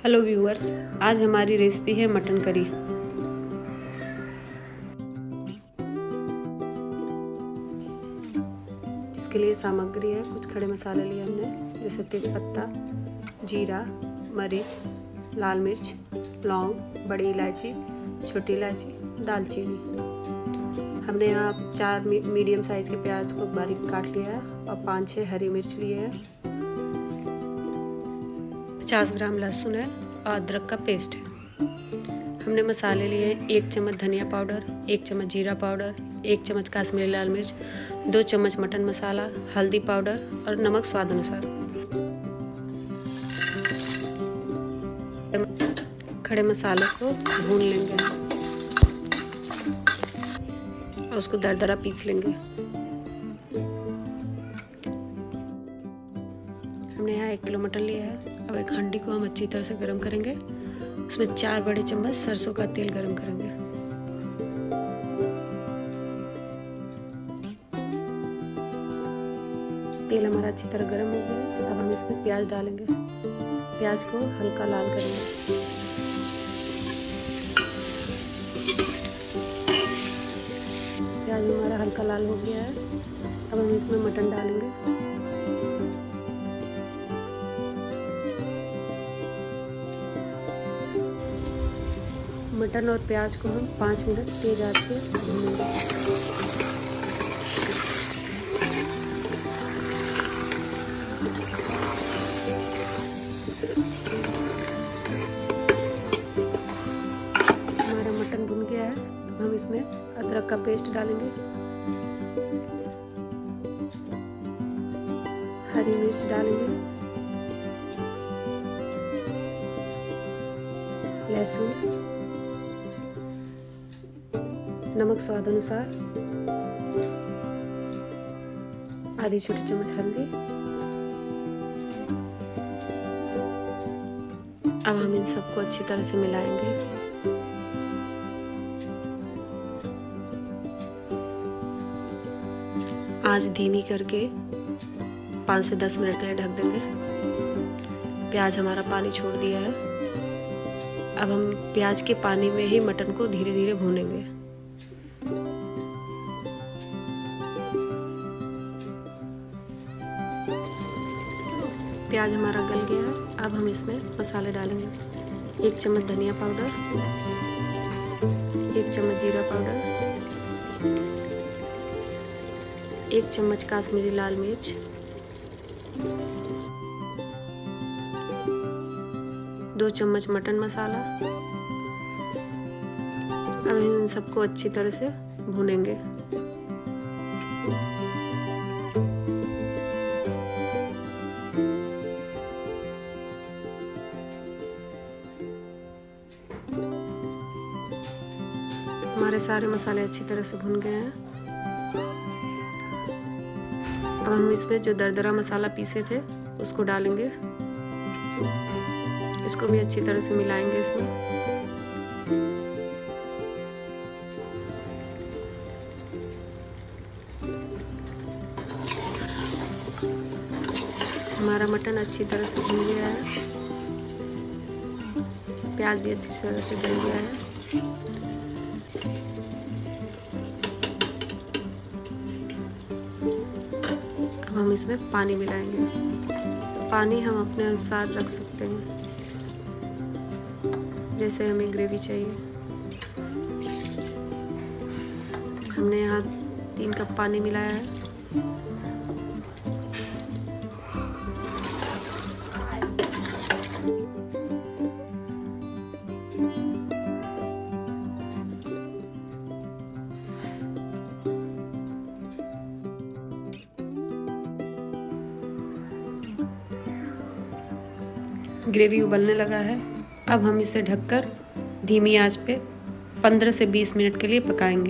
Hello viewers, आज हमारी recipe है मटन करी। इसके लिए सामग्री है, कुछ खड़े मसाले लिए हमने, जैसे तेज़पत्ता, जीरा, मरीच, लाल मिर्च, लौंग, बड़ी इलायची, छोटी इलायची, दालचीनी। हमने यहाँ 4 मीडियम साइज़ के प्याज को बारीक काट लिया है और 5-6 हरी मिर्च लिए है। 50 ग्राम लहसुन है और अदरक का पेस्ट है। हमने मसाले लिए 1 चम्मच धनिया पाउडर, 1 चम्मच जीरा पाउडर, 1 चम्मच काश्मीरी लाल मिर्च, 2 चम्मच मटन मसाला, हल्दी पाउडर और नमक स्वाद अनुसार। खड़े मसाले को भून लेंगे और उसको दरदरा पीस लेंगे। हमने यहाँ 1 किलो मटन लिया है। अब एक हांडी को हम अच्छी तरह से गर्म करेंगे। उसमें 4 बड़े चम्मच सरसों का तेल गर्म करेंगे। तेल हमारा अच्छी तरह गर्म हो गया। अब हम इसमें प्याज डालेंगे। प्याज को हल्का लाल करेंगे। प्याज हमारा हल्का लाल हो गया है। अब हम इसमें मटन डालेंगे। मटन और प्याज को हम 5 मिनट तेज आंच पे भूनेंगे। हमारा मटन भुन गया है। अब हम इसमें अदरक का पेस्ट डालेंगे, हरी मिर्च डालेंगे, लहसुन, नमक स्वाद अनुसार, आधी छोटी चम्मच हल्दी। अब हम इन सबको अच्छी तरह से मिलाएंगे। आंच धीमी करके 5 से 10 मिनट के लिए ढक देंगे। प्याज हमारा पानी छोड़ दिया है। अब हम प्याज के पानी में ही मटन को धीरे धीरे भूनेंगे। प्याज हमारा गल गया है। अब हम इसमें मसाले डालेंगे। 1 चम्मच धनिया पाउडर, 1 चम्मच जीरा पाउडर, 1 चम्मच काश्मीरी लाल मिर्च, 2 चम्मच मटन मसाला। अब इन सबको अच्छी तरह से भूनेंगे। हमारे सारे मसाले अच्छी तरह से भुन गए हैं। अब हम इसमें जो दरदरा मसाला पीसे थे उसको डालेंगे। इसको भी अच्छी तरह से मिलाएंगे इसमें। हमारा मटन अच्छी तरह से भुन गया है। प्याज भी अच्छी तरह से गल गया है। हम इसमें पानी मिलाएंगे। पानी हम अपने अनुसार रख सकते हैं, जैसे हमें ग्रेवी चाहिए। हमने यहाँ 3 कप पानी मिलाया है। ग्रेवी उबलने लगा है। अब हम इसे ढककर धीमी आंच पे 15 से 20 मिनट के लिए पकाएंगे।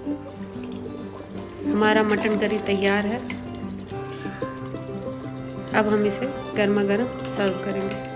हमारा मटन करी तैयार है। अब हम इसे गर्मा गर्म सर्व करेंगे।